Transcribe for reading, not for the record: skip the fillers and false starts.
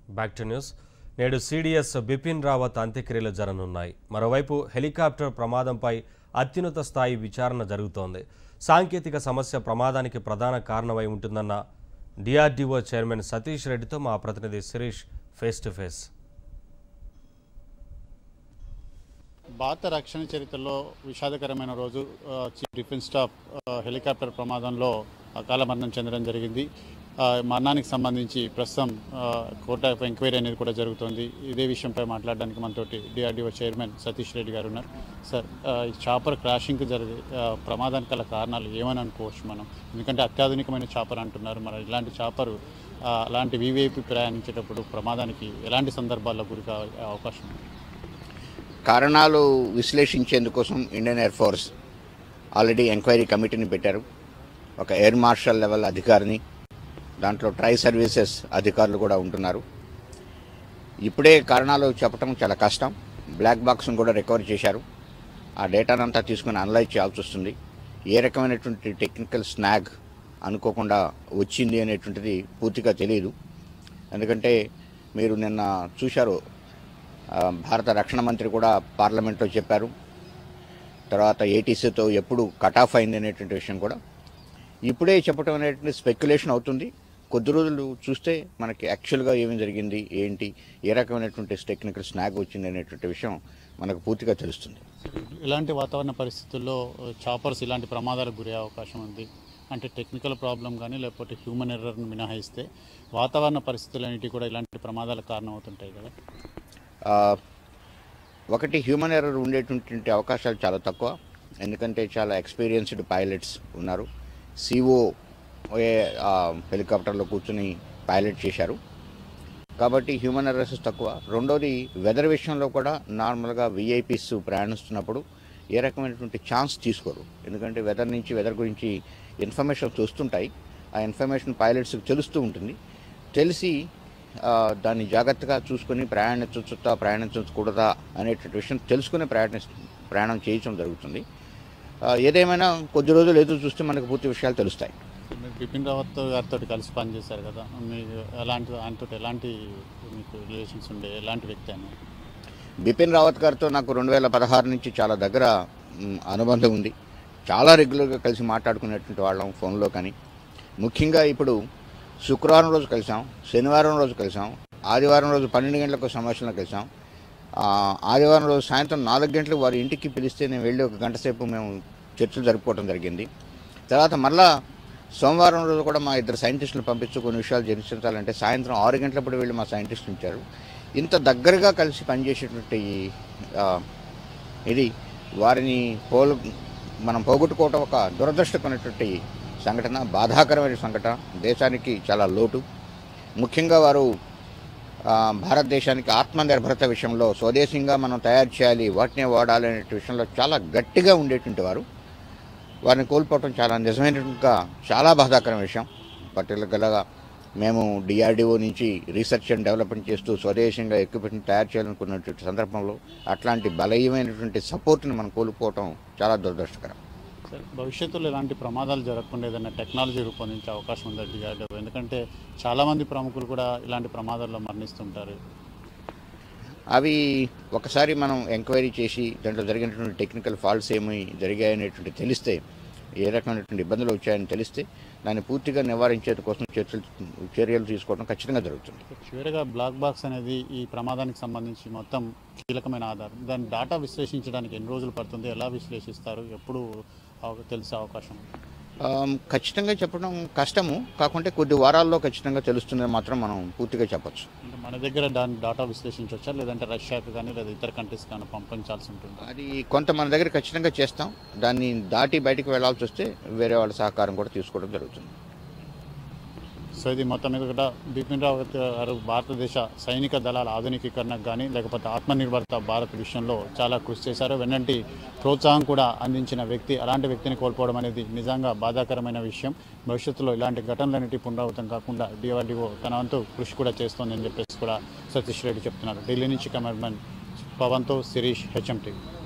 Back to news. నేడు CDS Bipin Rawat అంత్యక్రియలు జరగనున్నాయి. మరోవైపు హెలికాప్టర్ ప్రమాదంపై అత్యున్నత స్థాయి విచారణ జరుగుతోంది. సాంకేతిక సమస్య ప్రమాదానికి ప్రధాన కారణమై ఉంటుందన్న డిఆర్డీఓ చైర్మన్ సతీష్ రెడ్డితో మా ప్రతినిధి శిరీష్ ఫేస్ టు ఫేస్. భారత రక్షణ చరిత్రలో విషాదకరమైన రోజు. చీఫ్ డిఫెన్స్ స్టాఫ్ హెలికాప్టర్ ప్రమాదంలో అకాల మరణం చెందడం జరిగింది. మరణానికి సంబంధించి ప్రస్తుతం కోర్ట్ ఆఫ్ ఎంక్వైరీ అనేది కూడా జరుగుతుంది. ఇదే విషయంపై మాట్లాడడానికి మనతోటి డిఆర్డీఓ చైర్మన్ సతీష్ రెడ్డి గారు ఉన్నారు. సార్, ఈ చాపర్ క్రాషింగ్కి జరిగే ప్రమాదానికి గల కారణాలు ఏమని అనుకోవచ్చు మనం? ఎందుకంటే అత్యాధునికమైన చాపర్ అంటున్నారు. మరి ఇలాంటి చాపరు అలాంటి వివిఐపి ప్రయాణించేటప్పుడు ప్రమాదానికి ఎలాంటి సందర్భాల్లో గురి కావే అవకాశం ఉంది? కారణాలు విశ్లేషించేందుకోసం Indian air force already enquiry కమిటీని పెట్టారు. ఒక ఎయిర్ మార్షల్ లెవెల్ అధికారిని, దాంట్లో ట్రై సర్వీసెస్ అధికారులు కూడా ఉంటున్నారు. ఇప్పుడే కారణాలు చెప్పడం చాలా కష్టం. బ్లాక్ బాక్స్ను కూడా రికవర్ చేశారు. ఆ డేటానంతా తీసుకుని అనలైజ్ చేయాల్సి వస్తుంది. ఏ రకమైనటువంటి టెక్నికల్ స్నాగ్ అనుకోకుండా వచ్చింది అనేటువంటిది పూర్తిగా తెలియదు. ఎందుకంటే మీరు నిన్న చూశారు, భారత రక్షణ మంత్రి కూడా పార్లమెంట్లో చెప్పారు. తర్వాత ఏటీసీతో ఎప్పుడు కట్ ఆఫ్ అయింది అనేటువంటి విషయం కూడా ఇప్పుడే చెప్పడం అనేటువంటి స్పెక్యులేషన్ అవుతుంది. కొద్ది రోజులు చూస్తే మనకి యాక్చువల్గా ఏమి జరిగింది, ఏంటి, ఏ రకమైనటువంటి టెక్నికల్ స్నాగ్ వచ్చింది అనేటువంటి విషయం మనకు పూర్తిగా తెలుస్తుంది. ఇలాంటి వాతావరణ పరిస్థితుల్లో చాపర్స్ ఇలాంటి ప్రమాదాలకు గురే అవకాశం ఉంది. అంటే టెక్నికల్ ప్రాబ్లం కానీ లేకపోతే హ్యూమన్ ఎర్రర్ను మినహాయిస్తే వాతావరణ పరిస్థితులన్నిటి కూడా ఇలాంటి ప్రమాదాలకు కారణం అవుతుంటాయి కదా. ఒకటి, హ్యూమన్ ఎర్రర్ ఉండేటువంటి అవకాశాలు చాలా తక్కువ. ఎందుకంటే చాలా ఎక్స్పీరియన్స్డ్ పైలట్స్ ఉన్నారు. సిఓ హెలికాప్టర్లో కూర్చుని పైలట్ చేశారు కాబట్టి హ్యూమన్ ఎర్రర్స్ తక్కువ. రెండోది, వెదర్ విషయంలో కూడా నార్మల్గా విఐపీస్ ప్రయాణిస్తున్నప్పుడు ఏ రకమైనటువంటి ఛాన్స్ తీసుకోరు. ఎందుకంటే వెదర్ గురించి ఇన్ఫర్మేషన్ చూస్తుంటాయి. ఆ ఇన్ఫర్మేషన్ పైలట్స్కి తెలుస్తూ ఉంటుంది. తెలిసి దాన్ని జాగ్రత్తగా చూసుకొని ప్రయాణించకూడదా అనేటువంటి విషయం తెలుసుకుని ప్రయాణం చేయడం జరుగుతుంది. ఏదేమైనా కొద్ది రోజులు ఎదురు చూస్తే మనకు పూర్తి విషయాలు తెలుస్తాయి. బిపిన్ రావత్ గారితో కలిసి పనిచేశారు కదా, మీకు ఆయనతో ఎలాంటి మీకు రిలేషన్స్ ఉండే, ఎలాంటి వ్యక్తి అయినా? బిపిన్ రావత్ గారితో నాకు 2016 నుంచి చాలా దగ్గర అనుబంధం ఉంది. చాలా రెగ్యులర్గా కలిసి మాట్లాడుకునేటువంటి వాళ్ళం ఫోన్లో. కానీ ముఖ్యంగా ఇప్పుడు శుక్రవారం రోజు కలిసాం, శనివారం రోజు కలిసాం, ఆదివారం రోజు 12 గంటలకు సమావేశంలో కలిసాం. ఆదివారం రోజు సాయంత్రం 4 గంటలకు వారి ఇంటికి పిలిస్తే నేను వెళ్ళి 1 గంట సేపు మేము చర్చలు జరుపుకోవడం జరిగింది. తర్వాత మళ్ళా సోమవారం రోజు కూడా మా 2 సైంటిస్టులు పంపించి కొన్ని విషయాలు చర్చించాలంటే సాయంత్రం 6 గంటలప్పుడు వెళ్ళి మా సైంటిస్టులు ఇచ్చారు. ఇంత దగ్గరగా కలిసి పనిచేసేటువంటి ఇది వారిని మనం పోగొట్టుకోవటం ఒక దురదృష్టకరమైనటువంటి సంఘటన, బాధాకరమైన సంఘటన. దేశానికి చాలా లోటు. ముఖ్యంగా వారు భారతదేశానికి ఆత్మనిర్భరత విషయంలో స్వదేశంగా మనం తయారు చేయాలి, వాటినే వాడాలి అనే విషయంలో చాలా గట్టిగా ఉండేటువంటి వారిని కోల్పోవటం చాలా నిజమైనట్టుగా చాలా బాధాకరమైన విషయం. పర్టికులర్గా మేము డిఆర్డీఓ నుంచి రీసెర్చ్ అండ్ డెవలప్మెంట్ చేస్తూ స్వదేశంగా ఎక్విప్మెంట్ తయారు చేయాలనుకున్నటువంటి సందర్భంలో అట్లాంటి బలమైనటువంటి సపోర్ట్ని మనం కోల్పోవటం చాలా దురదృష్టకరం. సార్, భవిష్యత్తులో ఇలాంటి ప్రమాదాలు జరగకుండా ఏదైనా టెక్నాలజీ రూపొందించే అవకాశం ఉందా డిఆర్డీఓ? ఎందుకంటే చాలామంది ప్రముఖులు కూడా ఇలాంటి ప్రమాదాల్లో మరణిస్తుంటారు. అవి ఒకసారి మనం ఎంక్వైరీ చేసి దాంట్లో జరిగినటువంటి టెక్నికల్ ఫాల్ట్స్ ఏమి జరిగాయనేటువంటి తెలిస్తే, ఏ రకమైనటువంటి ఇబ్బందులు వచ్చాయని తెలిస్తే దాన్ని పూర్తిగా నివారించేందు కోసం చర్యలు తీసుకోవడం ఖచ్చితంగా జరుగుతుంది. చివరిగా బ్లాక్ బాక్స్ అనేది ఈ ప్రమాదానికి సంబంధించి మొత్తం కీలకమైన ఆధారం. దాని డేటా విశ్లేషించడానికి ఎన్ని రోజులు పడుతుంది, ఎలా విశ్లేషిస్తారు, ఎప్పుడు తెలిసే అవకాశం? ఖచ్చితంగా చెప్పడం కష్టము. కాకుంటే కొద్ది వారాల్లో ఖచ్చితంగా తెలుస్తుందని మాత్రం మనం పూర్తిగా చెప్పచ్చు. అంటే మన దగ్గర దాని డేటా విశ్లేషించవచ్చా, లేదంటే రష్యాకి కానీ లేదా ఇతర కంట్రీస్ కానీ పంపించాల్సి ఉంటుంది? అది కొంత మన దగ్గర ఖచ్చితంగా చేస్తాం. దాన్ని దాటి బయటికి వెళ్లాల్సి వస్తే వేరే వాళ్ళ సహకారం కూడా తీసుకోవడం జరుగుతుంది. సో ఇది మొత్తం మీద కూడా బిపిన్ రావత్ గారు భారతదేశ సైనిక దళాల ఆధునికీకరణకు కానీ లేకపోతే ఆత్మనిర్భరత భారత్ విషయంలో చాలా కృషి చేశారు. వెన్నంటి ప్రోత్సాహం కూడా అందించిన వ్యక్తి. అలాంటి వ్యక్తిని కోల్పోవడం అనేది నిజంగా బాధాకరమైన విషయం. భవిష్యత్తులో ఇలాంటి ఘటనలన్నిటి పునరావృతం కాకుండా డిఆర్డీఓ తన వంతు కృషి కూడా చేస్తోందని చెప్పేసి కూడా సతీష్ రెడ్డి చెప్తున్నారు. ఢిల్లీ నుంచి కెమెరామెన్ పవన్తో శిరీష్, హెచ్ఎం టీవీ.